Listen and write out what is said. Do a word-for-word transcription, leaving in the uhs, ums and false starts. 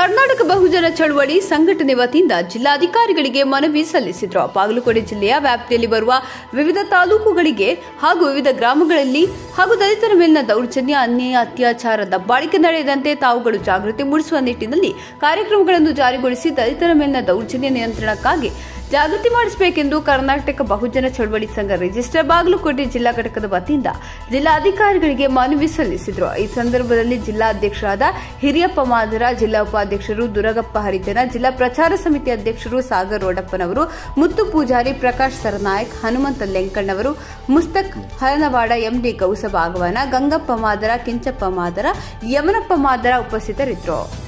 ಕರ್ನಾಟಕ ಬಹುಜನ ಚಳವಳಿ ಸಂಘಟನೆ ವತಿಯಿಂದ ಜಿಲ್ಲಾಧಿಕಾರಿಗಳಿಗೆ ಮನವಿ ಸಲ್ಲಿಸಿದರು. ಬಾಗಲಕೋಟೆ ಜಿಲ್ಲೆಯ ವ್ಯಾಪ್ತಿಯಲ್ಲಿ ಬರುವ ವಿವಿಧ ತಾಲೂಕುಗಳಿಗೆ ಹಾಗೂ ವಿವಿಧ ಗ್ರಾಮಗಳಲ್ಲಿ ಹಾಗೂ ದಲಿತರ ಮೇಲಿನ ದೌರ್ಜನ್ಯ, ಅನ್ಯಾಯ, ಅತ್ಯಾಚಾರ, ದಬ್ಬಾಳಿಕೆ ನಡೆಯದಂತೆ ತಾವುಗಳು ಜಾಗೃತಿ ಮೂಡಿಸುವ ನಿಟ್ಟಿನಲ್ಲಿ ಕಾರ್ಯಕ್ರಮಗಳನ್ನು ಜಾರಿಗೊಳಿಸಿ ದಲಿತರ ಮೇಲಿನ ದೌರ್ಜನ್ಯ ನಿಯಂತ್ರಣಕ್ಕಾಗಿ ಜಾಗೃತಿ ಮಾಡಿಸಬೇಕೆಂದು ಕರ್ನಾಟಕ ಬಹುಜನ ಚಳವಳಿ ಸಂಘ ರಿಜಿಸ್ಟರ್ ಬಾಗಲಕೋಟೆ ಜಿಲ್ಲಾ ಘಟಕದ ವತಿಯಿಂದ ಜಿಲ್ಲಾಧಿಕಾರಿಗಳಿಗೆ ಮನವಿ ಸಲ್ಲಿಸಿದರು. ಈ ಸಂದರ್ಭದಲ್ಲಿ ಜಿಲ್ಲಾಧ್ಯಕ್ಷರಾದ ಹಿರಿಯಪ್ಪ ಮಾದರ, ಜಿಲ್ಲಾ ಉಪಾಧ್ಯಕ್ಷರು ದುರಗಪ್ಪ ಹರಿಜನ, ಜಿಲ್ಲಾ ಪ್ರಚಾರ ಸಮಿತಿ ಅಧ್ಯಕ್ಷರು ಸಾಗರ್ ರೋಡಪ್ಪನವರು, ಮುತ್ತು ಪೂಜಾರಿ, ಪ್ರಕಾಶ್ ಸರನಾಯಕ್, ಹನುಮಂತ ಲೆಂಕಣ್ಣವರು, ಮುಸ್ತಕ್ ಹಲನವಾಡ, ಎಂಡಿ ಗೌಸ ಭಾಗವಾನ, ಗಂಗಪ್ಪ ಮಾದರ, ಕೆಂಚಪ್ಪ ಮಾದರ, ಯಮನಪ್ಪ ಮಾದರ ಉಪಸ್ಥಿತರಿದ್ದರು.